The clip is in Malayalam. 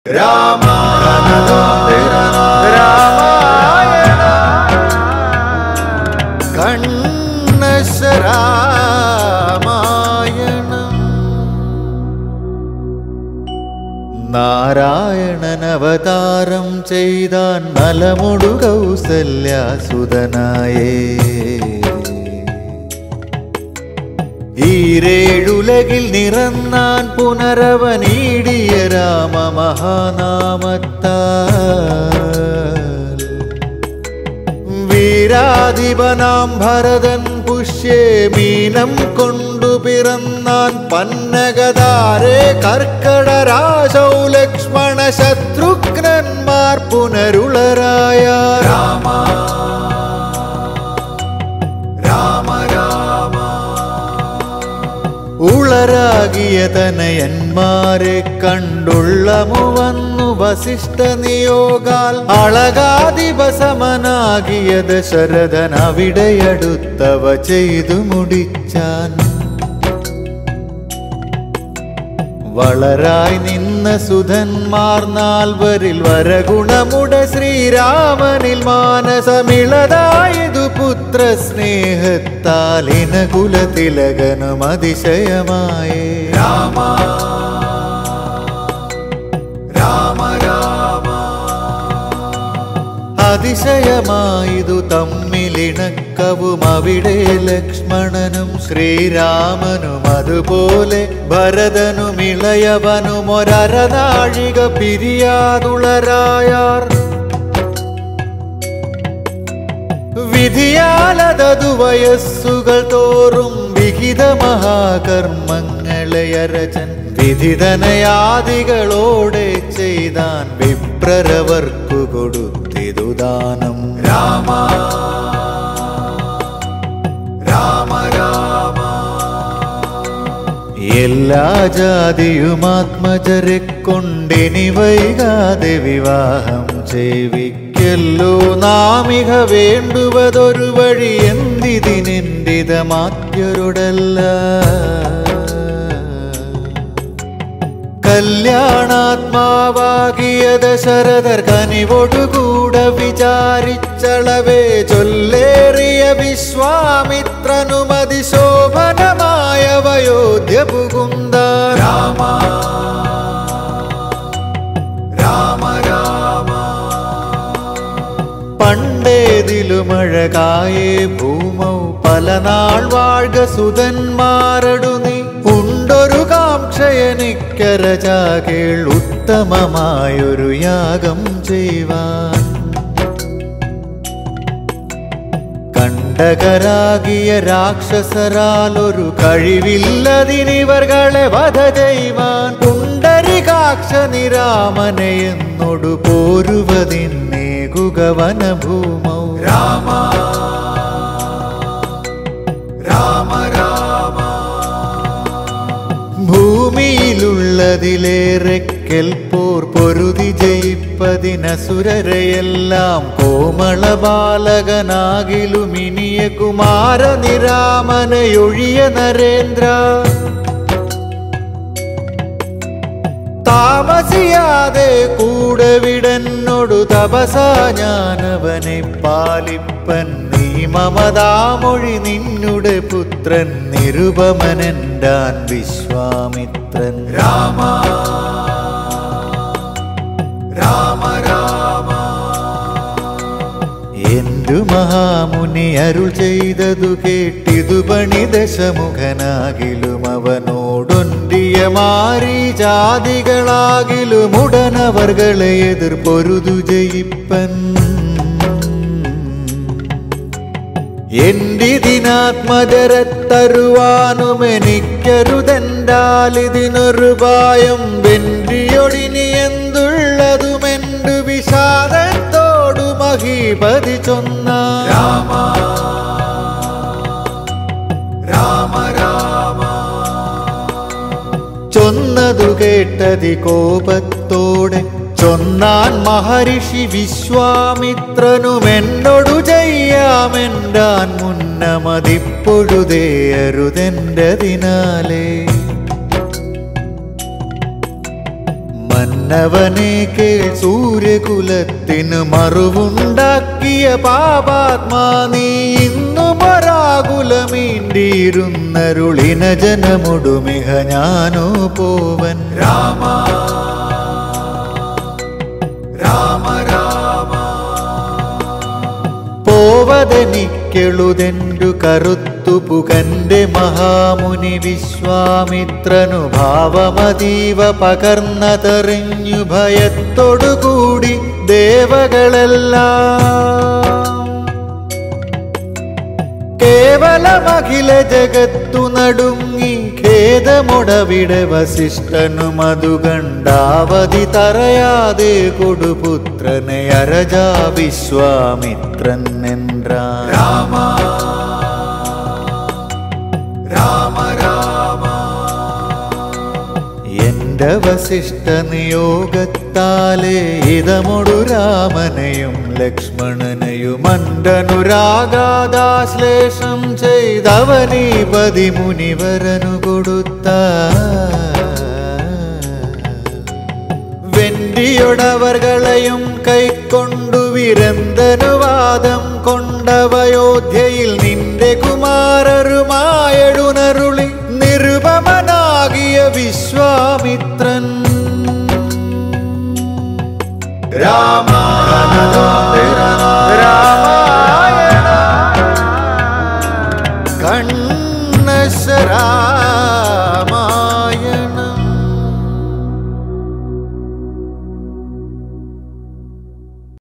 നാരായണനവതാരം ചെയ്താൻ നലമുടു കൗസല്യാസുതനായേ ഈരേഴുലകിൽ നിറന്നാൻ പുനരവനീടിയ രാമ മഹാനാമത്താൽ വീരാധിപനാം ഭരതൻ പുഷ്യേ മീനം കൊണ്ടു പിറന്നാൻ പന്നഗതാരേ കർക്കടരാശൗ ലക്ഷ്മണ ശത്രുഘ്നന്മാർ പുനരുളരായ രാമ രാമ രാമ ഉളരാകിയ തനയന്മാരെ കണ്ടുള്ളമു വന്നു വസിഷ്ഠ നിയോഗാൽ അളകാധിപസമനാകിയ ദശരഥൻ അവിടെയടുത്തവ ചെയ്തു മുടിച്ചാൻ വളരായി നിന്ന സുധന്മാർ നാൽവരിൽ വരഗുണമുട ശ്രീരാമനിൽ മാനസമിളതായതു പുത്ര സ്നേഹത്താൽ ഇനകുലതിലകനും അതിശയമായേ രാമ രാമ രാമ അതിശയമായതു തമ്മിലിണക്കവും അവിടെ ലക്ഷ്മണനും ശ്രീരാമനും അതുപോലെ ഭരതനും ഇളയവനും ഒരനാഴിക പിരിയാതുളരായാർ വിധിയാലതതു വയസ്സുകൾ തോറും വിഹിത മഹാകർമ്മങ്ങളെ അരചൻ വിധിതനയാദികളോടെ ചെയ്താൻ വിപ്രരവർക്കു കൊടുത്തിതു ദാനം രാമ രാമ രാമ എല്ലാ ജാതിയും ആത്മജരെ കൊണ്ടിനി വൈകാതെ വിവാഹം ചെയ്വിക്കല്ലോ നാമിക വേണ്ടുവതൊരു വഴി എന്തിതിനെന്തിതമാത്യരുടല്ല കല്യാണാത്മാവാകിയ ദശരഥർ കനിവൊടുകൂടെ വിചാരിച്ചളവേ ചൊല്ലേറിയ വിശ്വാമിത്രനുമതി ശോഭനമായ അയോധ്യ പുകുന്ദ രാമ രാമ രാമ പണ്ടേതിലുമഴകായേ ഭൂമൗ പല നാൾ വാഴ്ക സുതന്മാരടു നീ ഉണ്ടൊരു കാംക്ഷയനിക്കരജാകേൾ ഉത്തമമായൊരു യാഗം ചെയ്യുവാൻ കണ്ടകരാകിയ രാക്ഷസരാലൊരു കഴിവില്ലതിനിവർകളെ വധ ചെയ്യുവാൻ പുണ്ടരികാക്ഷ നിരാമനെ എന്നൊടു പോരുവതിന്നേകുക വനഭൂമൗ രാമ രാമ രാമ ഭൂമിയിലുള്ളതിലേറെ കെൽപ്പോർ പൊരുതി ജയിപ്പതിനസുരരെയെല്ലാം കോമള ബാലകനാകിലും ഇനിയ കുമാര നിരാമനയൊഴിയ നരേന്ദ്ര താമസിയാതെ കൂടെ വിടന്നൊടു തപസാ ഞാനവനെ പാലിപ്പൻ നീ മമതാമൊഴി നിന്നുടെ പുത്രൻ നിരുപമനെന്റാൻ വിശ്വാമിത്രൻ രാമ രാമ രാമ എന്തു മഹാമുനി അരുൾ ചെയ്തതു കേട്ടിതു പണി ദശമുഖനാകിലും അവനോടൊന്തിയ മാരീചാദികളാകിലും ഉടനവർകളെ എതിർ പൊരുതു ജയിപ്പൻ എന്തിനാത്മജരത്തരുവാനുമെനിക്കരുതെന്റാലിതിനൊരു പായം വെന്റിയൊടിനി എന്തുള്ളതുമെന്തു വിഷാദത്തോടു മഹീപതി ചൊന്ന രാമ രാമ രാമ ചൊന്നതു കേട്ടതി കോപത്തോടെ ചൊന്നാൻ മഹർഷി വിശ്വാമിത്രനുമെന്നോടു ചെയ്യാമെന്റാൻ മുന്നമതിപ്പൊഴുതേ അരുതെൻ്റതിനാലേ മന്നവനെ കേൾ സൂര്യകുലത്തിനു മറുവുണ്ടാക്കിയ പാപാത്മാ നീ ഇന്നുമൊരാകുലമീണ്ടിരുന്നരുളിന ജനമൊടുമിഹ ഞാനോ പോവൻ രാമ രാമ രാമ പോവതെനിക്കെളുതെന്റു കറുത്തു പുകന്റെ മഹാമുനി വിശ്വാമിത്രനു ഭാവമതീവ പകർന്നതറിഞ്ഞു ഭയത്തോടുകൂടി ദേവകളെല്ലാം കേവലമഖില ജഗത്തു നടുങ്ങി ഖേദമൊടവിടെ വസിഷ്ഠനു മധു കണ്ടാവധി തറയാതെ കൊടുപുത്രനെ അരജാ വിശ്വാമിത്രൻ என்றான் രാമ രാമ രാമ എന്റെ വസിഷ്ഠ നിയോഗത്താലേ ഇതമൊടു രാമനെയും ലക്ഷ്മണനെയും അണ്ടനുരാഗാദാശ്ലേഷം ചെയ്തവനീ പതിമുനിവരനു കൊടുത്ത വെണ്ടിയൊടവർകളെയും കൈക്കൊണ്ടു വിരന്തനുവാദം കൊണ്ടവയോധ്യയിൽ നിന്റെ കുമാരരുമാ